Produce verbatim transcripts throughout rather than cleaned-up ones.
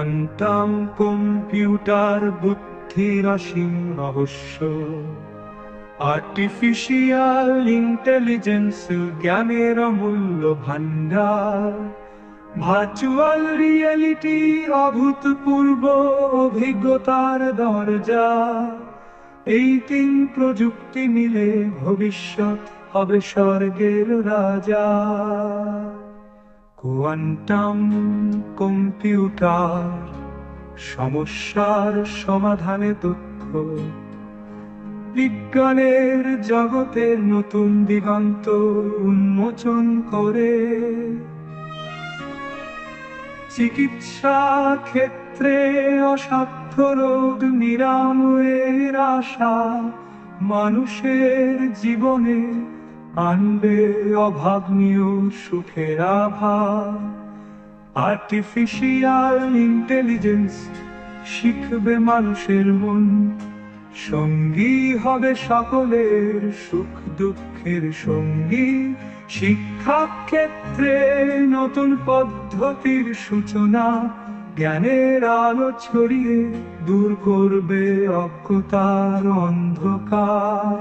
Quantum computer বুদ্ধির অসীম রহস্য, artificial intelligence জ্ঞানের অমূল্য ভান্ডার, ভার্চুয়াল রিয়েলিটি অভূতপূর্ব অভিজ্ঞতার দরজা। এই তিন প্রযুক্তি মিলে ভবিষ্যৎ হবে স্বর্গের রাজা। কোয়ান্টাম কম্পিউটার, সমস্যার সমাধানে তথ্য, বিজ্ঞানের জগতের নতুন দিগন্ত উন্মোচন করে। চিকিৎসা ক্ষেত্রে অসাধ্য রোগ নিরাময়ের আশা, মানুষের জীবনে আনবে অভাবনীয় সুখের আভা। আর্টিফিশিয়াল ইন্টেলিজেন্স শিখবে মানুষের মন, সঙ্গী হবে সকলের সুখ দুঃখের সঙ্গী। শিক্ষা ক্ষেত্রে নতুন পদ্ধতির সূচনা, জ্ঞানের আলো ছড়িয়ে দূর করবে অজ্ঞতার অন্ধকার।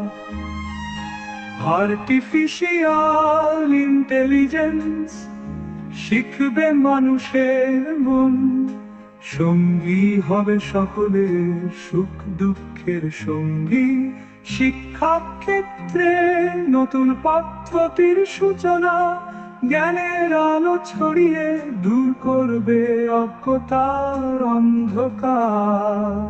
আর্টিফিশিয়াল ইন্টেলিজেন্স শিখবে মানুষের মন, সঙ্গী হবে সকলের সুখ দুঃখের সঙ্গী। শিক্ষা ক্ষেত্রে নতুন পদ্ধতির সূচনা, জ্ঞানের আলো ছড়িয়ে দূর করবে অজ্ঞতার অন্ধকার।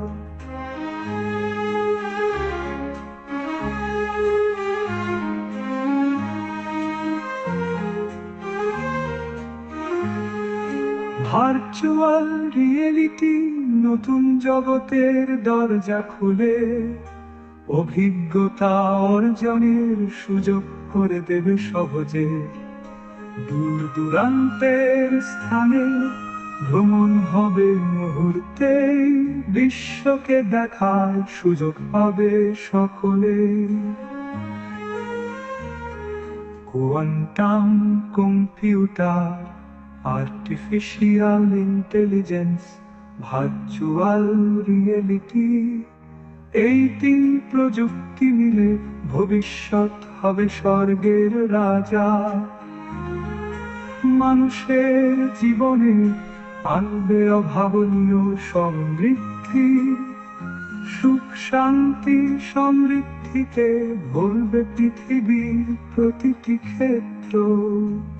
ভার্চুয়াল রিয়েলিটি নতুন জগতের দরজা খুলে, অভিজ্ঞতা অর্জনের সুযোগ করে দেবে সহজে। দূর দূরান্তের স্থানে ভ্রমণ হবে মুহূর্তে, বিশ্বকে দেখার সুযোগ পাবে সকলে। Quantum computer, artificial intelligence, virtual reality, এই তিন প্রযুক্তি মিলে ভবিষ্যৎ হবে স্বর্গের রাজা। মানুষের জীবনে আনবে অভাবনীয় সমৃদ্ধি, সুখ শান্তি সমৃদ্ধিতে ভরবে পৃথিবীর প্রতিটি ক্ষেত্র।